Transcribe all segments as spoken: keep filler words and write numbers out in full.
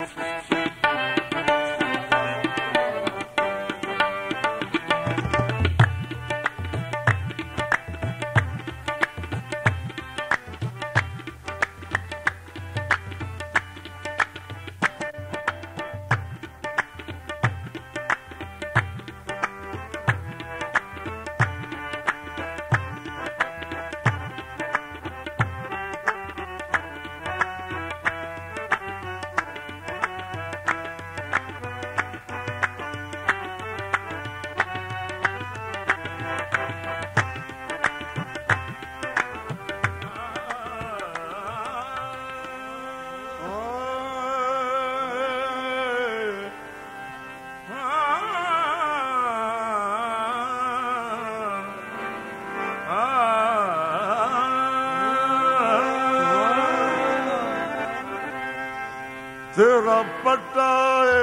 तेरा पट्टा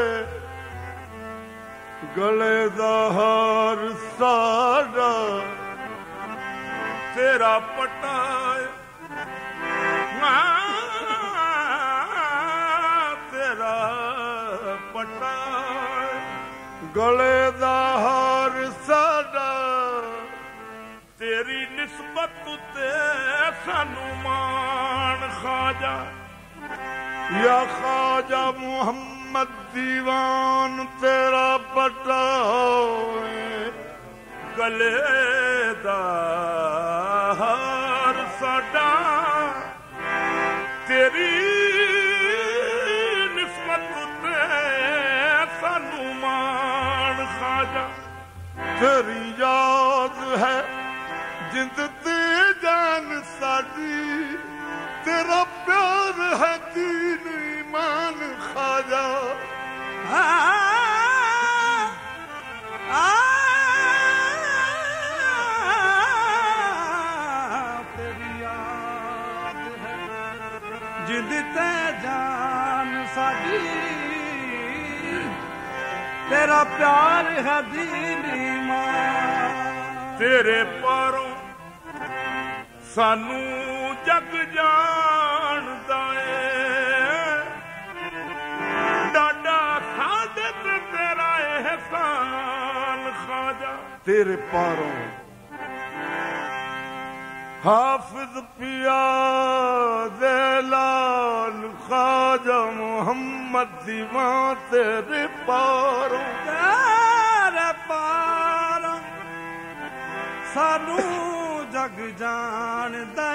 गले दा हार सारा, तेरा पट्टा तेरा पट्टा गले दा हार सारा, तेरी निस्बत ते सानू मान खाजा या ख्वाजा मोहम्मद दीवान तेरा पट्टा गले दा हार साडा, तेरी निस्बत ते सानू मान खाजा, तेरी याद है जिंद ते जान साडी, तेरा प्यार है दीन ईमान खाजा। आ, आ, तेरी याद है जिंद ते जान साडी, तेरा प्यार है दीन ईमान, तेरे पारों सानू जग जानदा है, डाडा सादे ते तेरा एहसान खाजा, तेरे पारों हाफिज पिया ज़ैलान ख्वाजा मोहम्मद दीवान तेरे पारों, तेरे पारों सानू जग जानदा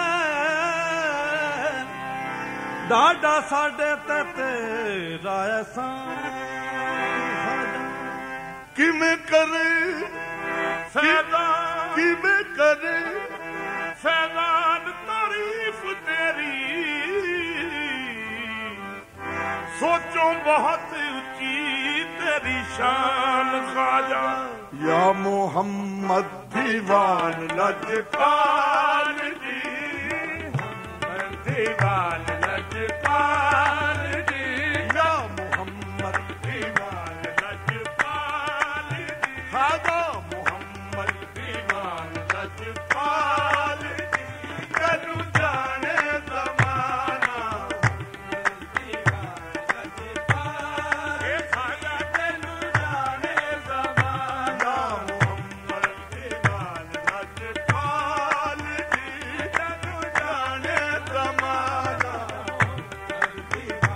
डाडा साडे ते तेरा एहसान, किमें करे फैज़ान, किमें करे फैज़ान तारीफ तेरी, सोचो बहुत ऊंची तेरी शान खाजा, या मोहम्मद दीवान लजपाल जी, दीवान लजपाल जी, या मोहम्मद दीवान लजपाल जी, खाजा मोहम्मद दीवान लजपाल जी, कनु जाने ज़माना दीवान लजपाल, खाजा कनु जाने ज़माना मोहम्मद दीवान लजपाल जी, कनु जाने ज़माना दीवान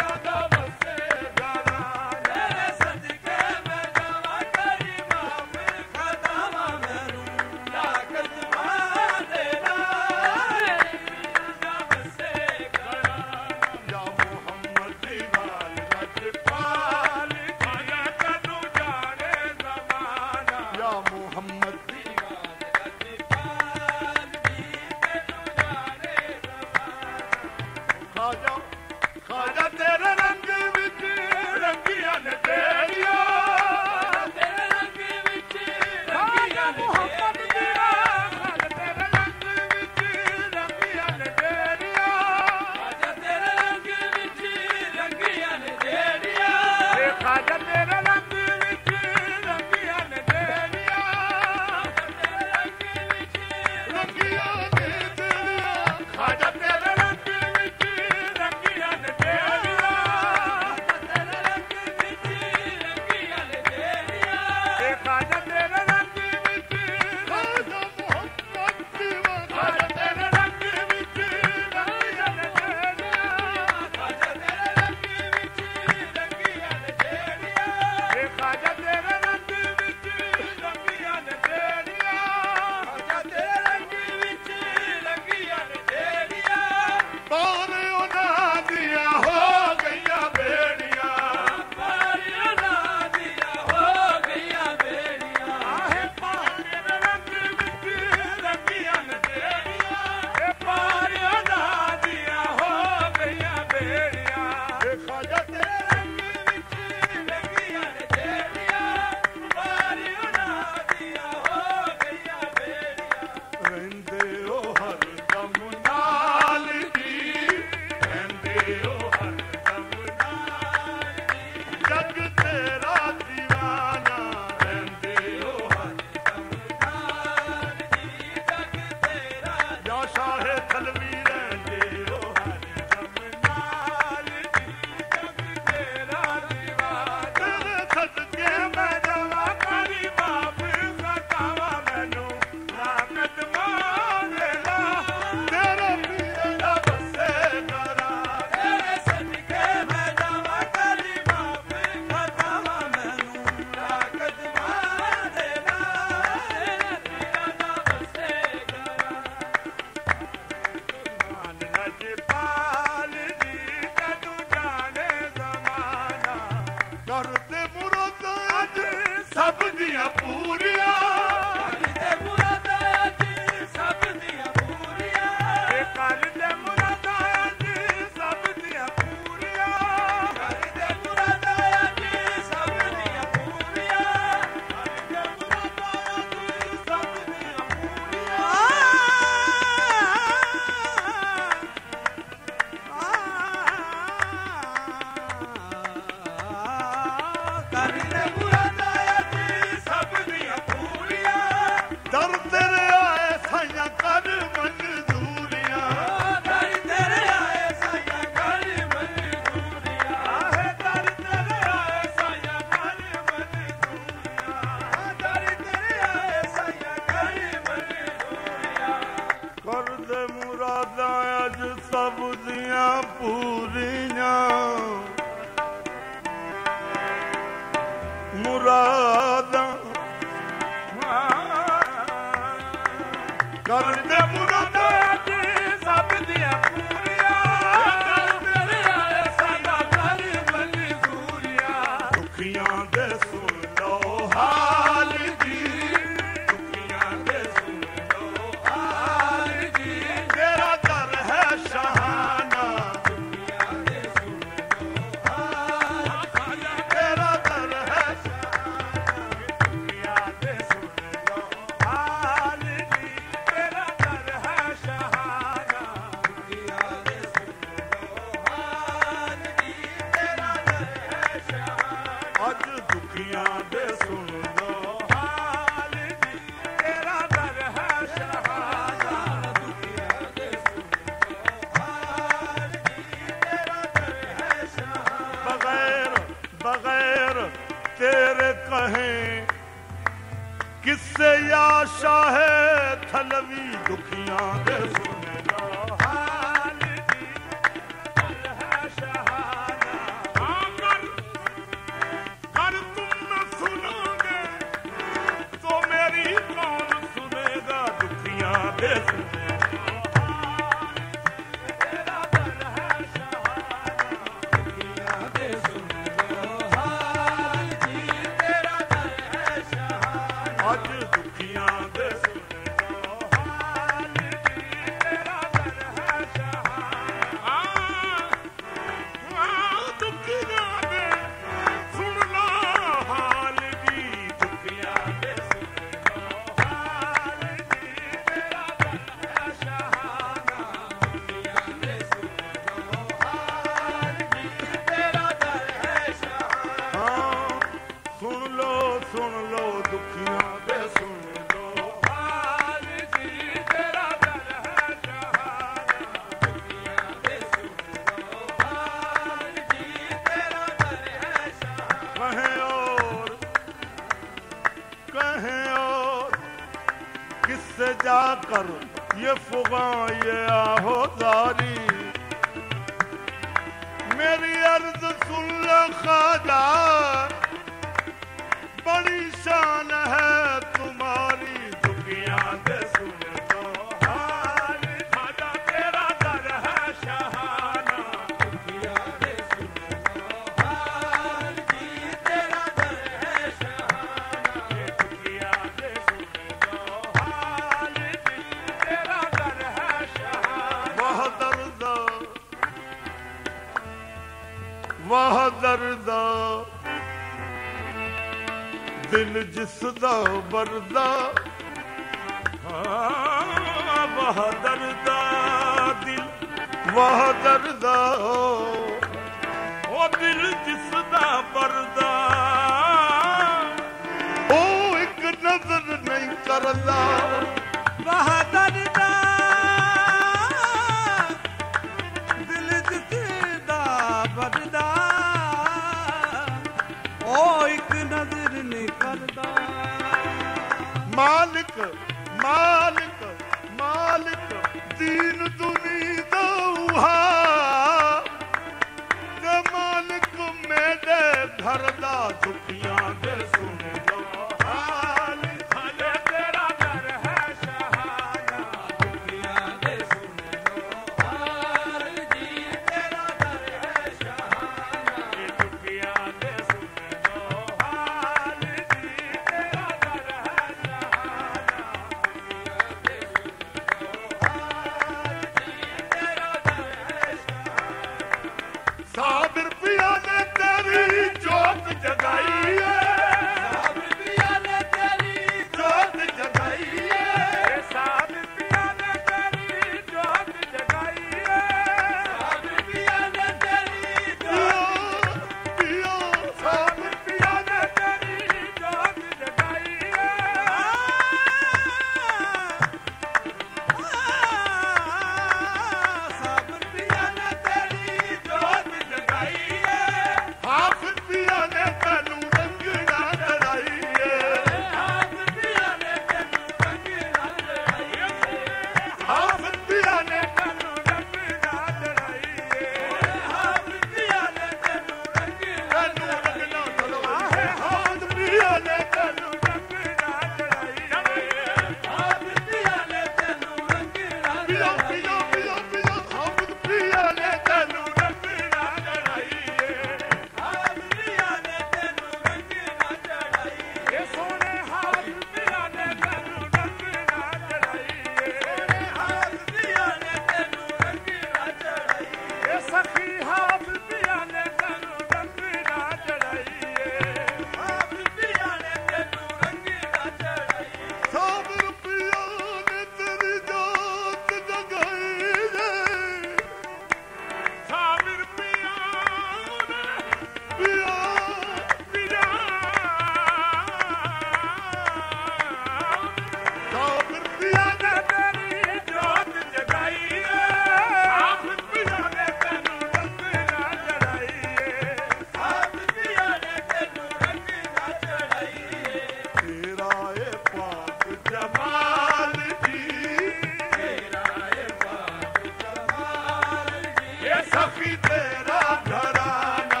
सखी तेरा घराना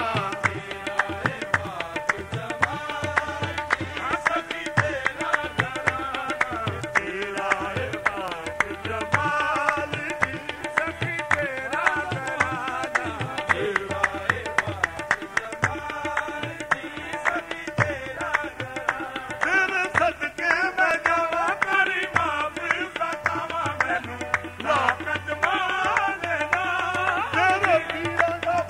सखी तेरा घराना तेरा है बात जमाल जी सखी तेरा घराना तेरा है बात जमाल जी सखी तेरा घराना तेरे सदके में जावा करी माफी बतावा मैनू लाख जमाल ना तेरे पीरा दा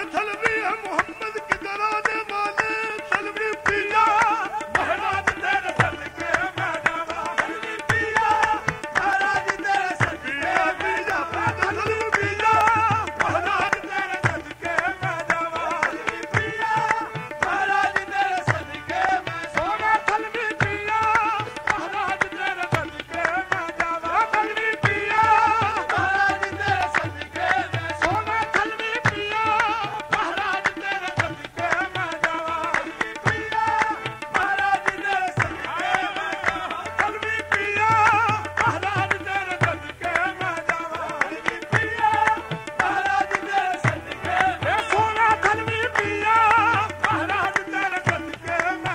तलवी है मोहम्मद के घराने वाले तलवी पिया महाराज तेरे सदके मैं जावा तलवी पिया महाराज तेरे सदके पिया तलवी पिया महाराज तेरे सदके मैं जावा तलवी पिया महाराज तेरे सदके मैं सोना तलवी पिया महाराज तेरे सदके मैं जावा तलवी पिया महाराज तेरे सदके मैं सोना तलवी पिया महाराज तेरे सदके मैं जावा तलवी पिया महाराज तेरे सदके मैं जावा तलवी पिया महाराज तेरे सदके मैं जावा तलवी पिया महाराज तेरे सदके ए सोना तलवी पिया महाराज तेरे सदके मैं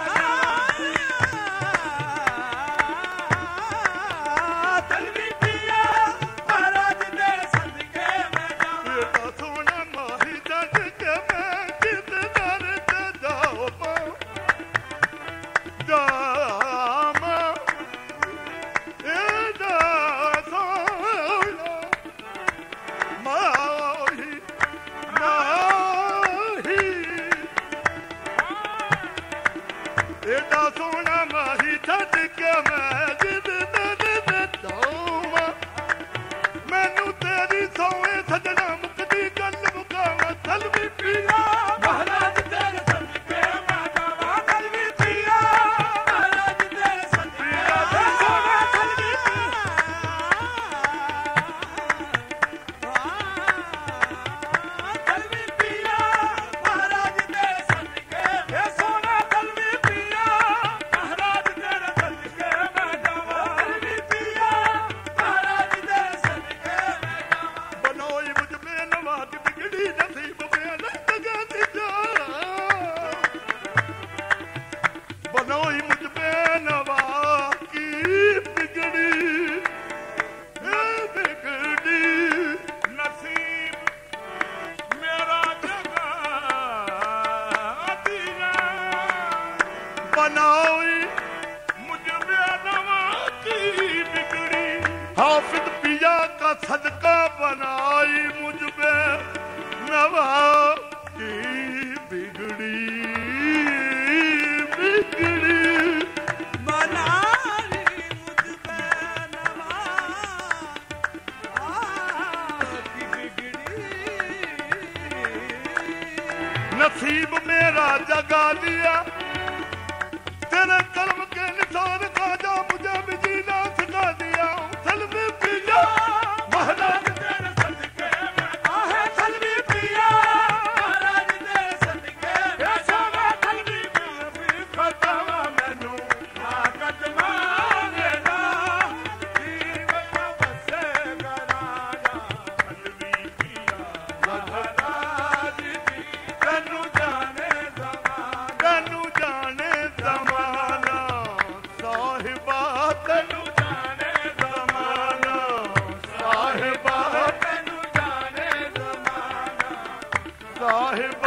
जावा तलवी पिया महाराज तेरे सदके मैं जावा बेटा सोना माही जग के मैं किस दर ते जावा जामा एदा सोना माही माही एदा सोना माही छੱਡ के मैं जिद दर ते जावा मैनू तेरी सौए सजना मुकदी गल मुकावा तलवी पिया महाराज तेरे सदके मैं जावा तलवी पिया महाराज तेरे सदके मैं सोना तलवी तलवी पिया महाराज तेरे सदके ए सोना तलवी पिया महाराज तेरे सदके मैं जावा तलवी पिया महाराज तेरे सदके मैं जावा बनोई मुझ में नवाज बिगड़ी नसीब में लगा जा बनोई मुझ में नवा की बिगड़ी ए बिगड़ी नसीब मेरा जगा दिया बनाई मुझ में नवा की बिगड़ी हाफिज पिया का सदका बनाई मुझ में नवा की बिगड़ी बिगड़ी बनाई मुझ में नवा की बिगड़ी नसीब मेरा जगा दिया तेरे कर्म के निसार खाजा मुझे भी जीना सिखा दिया तलवी पिया महाराज तेरे सदके मैं आहे तलवी पिया महाराज तेरे सदके ए सोना तलवी पिया भी खतवा मैनू ताकत मांगेगा जीवन बसे गराया तलवी पिया महाराज जी तैनू जाने जमाना तैनू जाने जमाना साहिबा तैनू जाने जमाना साहिबा तैनू जाने जमाना साहिबा